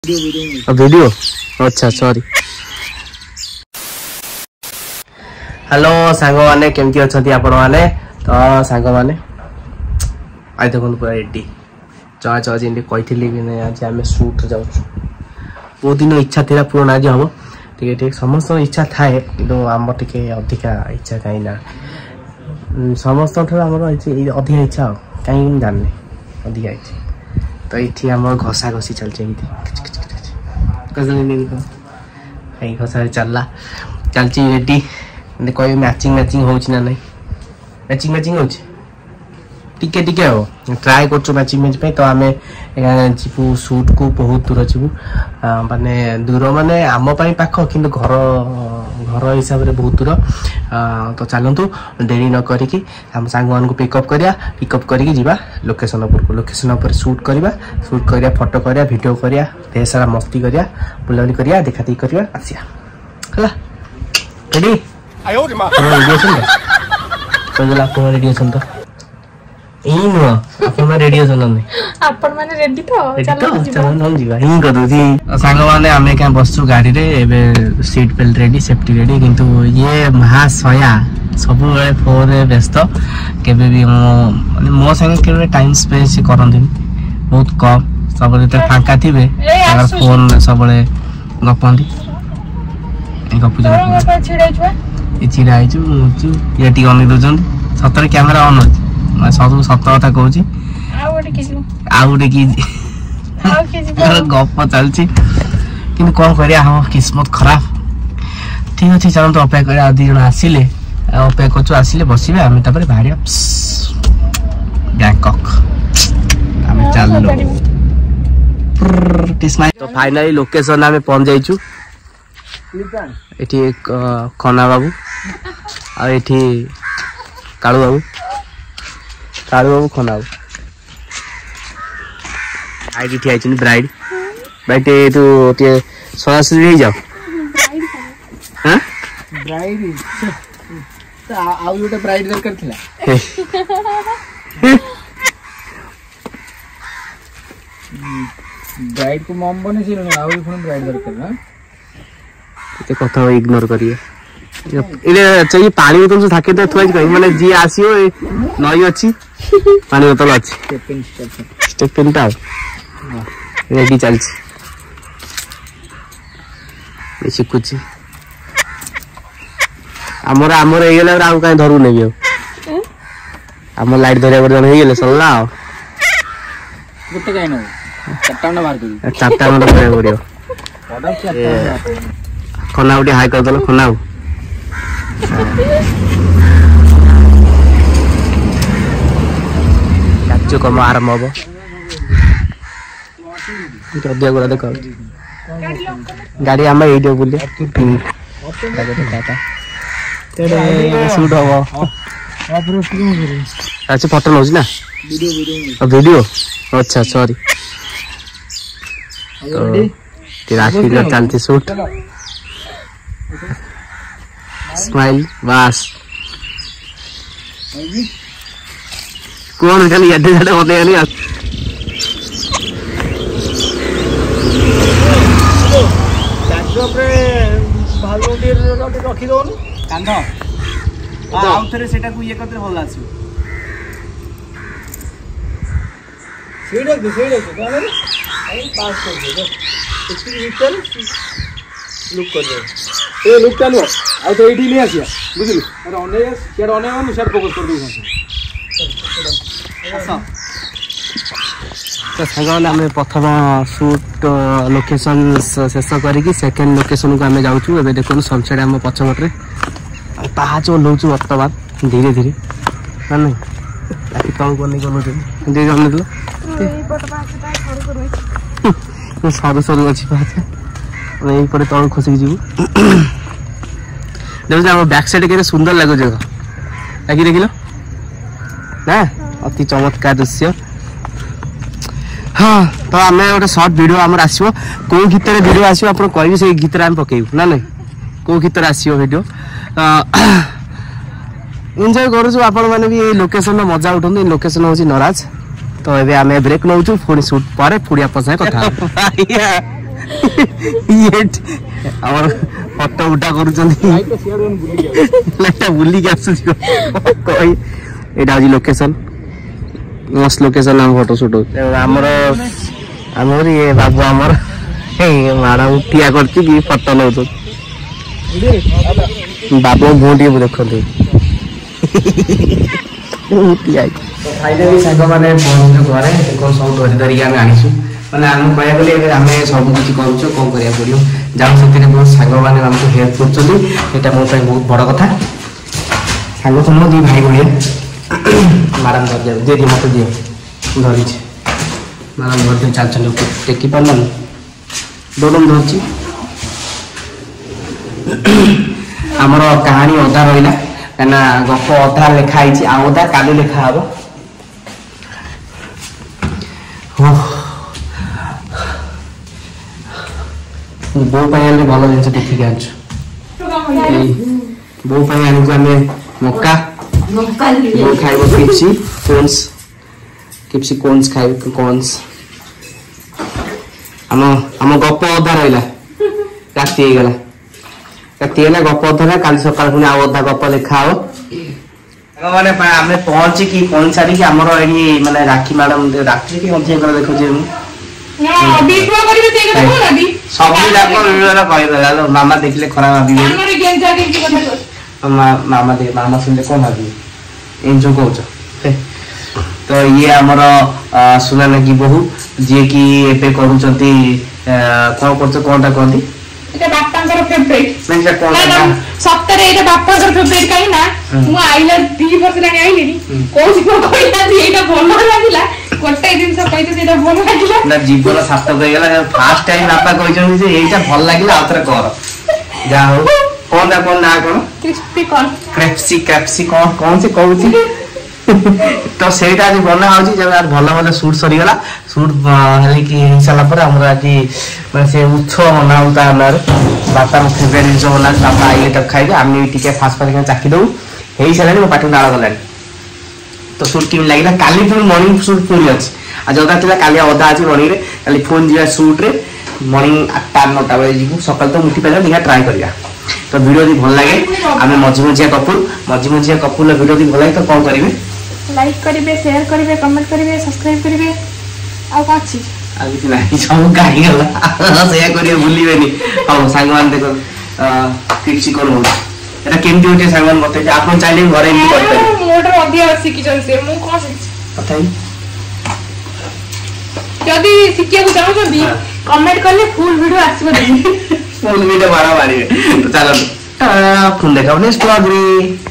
Video अच्छा sorry. Hello सांग माने केमती अच्छी आपण मैंने तो सांग मैंने आज देखो पूरा रेडी चला चला जमी कही भी आज आम सुट जाऊँ बहुत दिन इच्छा थी पूरण आज हम ठीक समस्त इच्छा थाए कि आम टे अधिका इच्छा कहीं समस्त अधिका इच्छा कहीं जाने अधिका इच्छा तो ये आम घसा घसी चलती घसा चलला चलती रेडी कह मैचिंग मैचिंग हो ना मैचिंग मैचिंग हो टिके टिके हो ट्राए कर मैचिंग मैच तो आम जीवु सुट को बहुत दूर जीवु माने दूर माने आम पाख कि घर घर हिसाब से बहुत दूर तो चलतु डेरी न करिकी हम सांग मान को पिकअप करके जीवा लोकेशन पर लोकेशन पर शूट करिया फोटो करिया वीडियो करिया ढेर सारा मस्ती करिया बुलाबुली करिया देखा देखी करिया आसिया हला रेडी आयो रे मां रेडी अछन तो बोला को रेडी अछन तो एई नो अपन रेडी अछन नै अपन माने रेडी तो चलो हम जीवा ही कर दोती सांग माने हमें क्या बसु गाड़ी रे एबे seat belt ready safety ready किंतु ये महाशया सब बेले फोन रे व्यस्त केबे भी मो संग केबे टाइम स्पेस करंती बहुत कम सब जते फांका थिबे अगर फोन सब बेले गपंती गपु जरा ये चिड़ा आइछु मुचु ये टी ऑन दोजन सतर कैमरा ऑन होची मैं सब सत कथा कहूची आ गोटे की गप चलची कि कौन करिया हम किस्मत खराब ठीक अच्छे चलते अपेक्षा करिया दी जन आसिले अपेक्षा करछु आसिले बसिबे आमे तापर बाहरिया बैंकॉक आमे चललो तो फाइनली लोकेशन आमे पहुंच जाइछु एठी एक खना बाबू आ एठी कालू बाबू खना बाबू आईडी ठिया छिन ब्राइड ब्राइड तू टे सरासरी ले जाओ हां ब्राइड तो आउ गोटे ब्राइड दरकार थिला ब्राइड को मम बने छिन आउ पुन ब्राइड दरकार ना ते कथा इग्नोर करिए इले चाहिए पानी बोतल से थाके तो थोड़ा कहीं माने जी आसीओ नई अछि पानी बोतल अछि स्टेप पेन टा रेडी चलछि बेसी कुछ हमर हमर हे गेला आउ काई धरु नै बियो हमर लाइट धरिया बर जन हे गेले सल्ला गुटे काई न चारटा न मार दे चारटा न धरिया पड़ियो खना उठी हाई कर दलो खना काचो कम आरंभ हम दिया गुड़ा देख गाड़ी आम ये बुले शूट हम अच्छा फोटो नौ ना वीडियो अच्छा सॉरी राखी चलती शूट स्माइल बस कौन खाली यादे जाते होते नहीं रखी दो कांध आउ थे से ये करते भल आसो लुक कर ए लुक चालू आ तो एठी नहीं आसिया बुझलु अरे अने शेर अने हम शेर फोकस कर दो तो संगल आम प्रथम शूट लोकेशन शेष करिकी सेकेंड लोकेशन को आम जाऊँ एबे देखो सनसेट आम पछपटे पाहाच ओह्लौचु वर्तमान धीरे धीरे ना नहीं राति तल को नहीं गलो दे जाने दो सरू सरू अच्छी पाहाच यही पड़े तल खसिक जीव देखो आम बैक साइड के सुंदर लगुच लगी देख ना अति चमत्कार दृश्य हाँ तो आम गोटे सर्ट वीडियो आम आसो कौ गीत वीडियो आसो आप कह से गीत आम पकेबू ना नहीं कौ गीत आसो वीडियो एंजॉय करूँ आपण मैंने भी लोकेशन मजा उठा लोकेशन हूँ नराज तो ये आम ब्रेक नौ पुणी सुट पर पुड़िया पसा कथा ये हमर फोटो उठा करूचंदी लाइट बुली के आसु कोई एटा जी लोकेशन मस्त लोकेशन हम फोटो शूट हमर ये बाबू हमर माड़ा उठिया करछि कि फोटो लो तो बाबू भोंडी देखते उठिया फाइनली साग माने पहुंचो घरे देखो सब धरी धरी आम आनिसु माने आम कहया गले आम सब कुछ करूछु कोन करिया पड़ियो जाऊ सेतिने बहुत साग माने हमको हेल्प करछली एटा मो ପାଇଁ बहुत बड़ कथा साग तो नो दी भाई भलिया मारम धर दे दे मत दियो धरी छे मारम धर दे चल चल टेकी पड़न दोनों धरची हमर कहानी अधा रहिला ना गप अधा लिखा है आधा काली लिखा हम बो भल जिन देखिक आनु बो आने मक्का बो खाइब किप्सी कोन्स खाइब कोन्स आम गप अधा रहा राति गला गप अधा काली सकाल पुणी आधा गप लिखा हम माने आम पहुंची कि पहुंच सारी आमर ये माने राखी मैडम राखी कि देखो सब मामा देखले खराब मामा मामा सुनले कौन भाभी इन जो कौच तो ये आमर सुनाना की बहु जी की एपे करूचंती कौन करछ कोनटा कहंती एटा बापांकर फेवरेट नहीं से कोन सप्ताहे एटा बापांकर फेवरेट काई ना मु आइला 2 वर्ष लानी आइली कोसी को कहिला एटा भलो लागिला कोटे दिन से कहिते एटा भलो लागिला ना जीवन सार्थक हो गेला फर्स्ट टाइम बापा कहिछन जे एटा भल लागिला आउतर कर जा हो कोन ना कोन क्रिस्पी कौन से कहूची तो सेटा आज बना होची जब यार भल भल शूट सरी गला शूट हले कि हिसाला पर हमरा कि माने से उत्सव मनाउता हमर बापा फेवरेट जो होला बापा आइले तब खाइबे हमनी टिके फास्ट फास्ट के चाखी दउ हेई सलानी मो पाटू डाळ गलानी तो शूट किन लागिला काली फुल मॉर्निंग शूट पूरी अछि आ जदा तिला काली ओदा अछि मॉर्निंग रे काली फोन जिया शूट रे मॉर्निंग 8 9 बजे जिकु सकाल तो मुठी पेला निहा ट्राई करिया तो वीडियो दी भल लागे आमे मझिमझिया कपूर वीडियो दी भल लागे तो कोन करिवे लाइक करिवे शेयर करिवे कमेंट करिवे सब्सक्राइब करिवे आ काची आ कि नाही सब गाई गला शेयर करिवे भूलिबेनी हम सांगमान देखो किछि करू एटा केमती होते सांगमान मते आपन चाइले घरे इन करते मोटर अधिया सिकी जन से मु कोन बताई जदी सिकिया को जाउ जदी कमेंट करले फुल वीडियो आसीबो देखि फुल वीडियो मारा मारिवे तो चलो फोन देखाओ नेक्स्ट ब्लॉग रे।